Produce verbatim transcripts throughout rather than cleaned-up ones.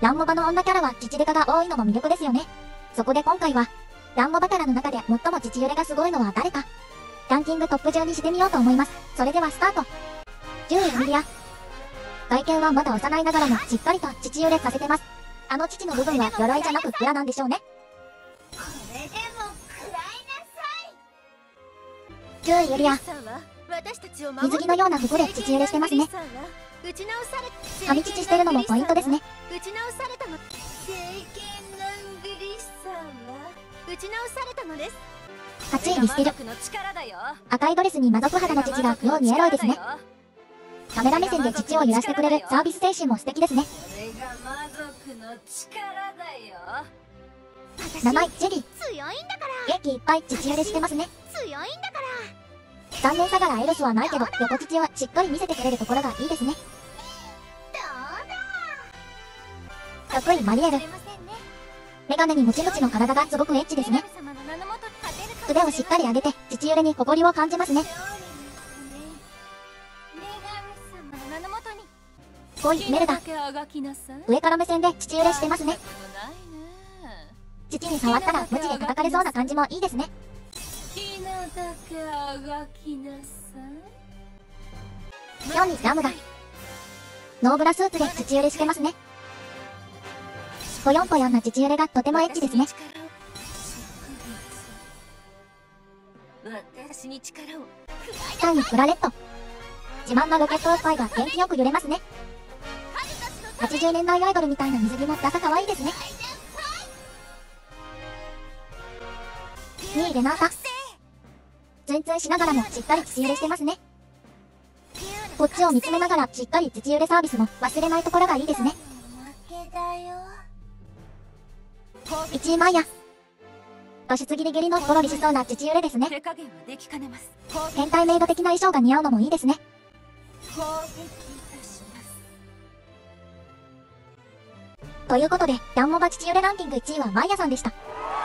ダンモバの女キャラは父デカが多いのも魅力ですよね。そこで今回は、ダンモバキャラの中で最も父揺れがすごいのは誰か、ランキングトップじゅうにしてみようと思います。それではスタート。じゅういミリア。外見はまだ幼いながらもしっかりと父揺れさせてます。あの父の部分は鎧じゃなく裏なんでしょうね。 これでも食らいじゅういユリア。 なさい。 水着のような服で父揺れしてますね。 打ち直され髪乳してるのもポイントですね。 打ち直されたの。聖剣ラングリッサーは打ち直されたのです。 はちいミステル。赤いドレスに魔族肌の父が妙にエロいですね。カメラ目線で父を揺らしてくれるサービス精神も素敵ですね。 それが魔族の力だよ。 なないジェリー。 強いんだから。 元気いっぱい父揺れしてますね。 強いんだから。 残念さがらエロスはないけど、横乳はしっかり見せてくれるところがいいですね。得意マリエル。メガネにムチムチの体がすごくエッチですね。腕をしっかり上げて、父揺れに誇りを感じますね。恋メルダ。上から目線で父揺れしてますね。父に触ったらムチで叩かれそうな感じもいいですね。今日にラムがノーブラスーツで父揺れしてますね。ぽよんぽよんな父揺れがとてもエッチですね。さんいクラレット。自慢のロケットおっぱいが元気よく揺れますね。はちじゅうねんだいアイドルみたいな水着もダサ可愛いですね。にいレナータ。ツンツンしながらもしっかり父揺れしてますね。こっちを見つめながらしっかり父揺れサービスも忘れないところがいいですね。いちいマイヤ。露出ギリギリのポロリしそうな父揺れですね。変態メイド的な衣装が似合うのもいいですね。ということで、ダンモバ父揺れランキングいちいはマイヤさんでした。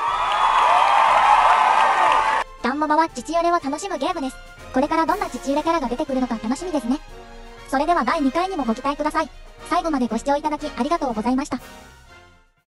ダンモバは父揺れを楽しむゲームです。これからどんな父揺れキャラが出てくるのか楽しみですね。それではだいにかいにもご期待ください。最後までご視聴いただきありがとうございました。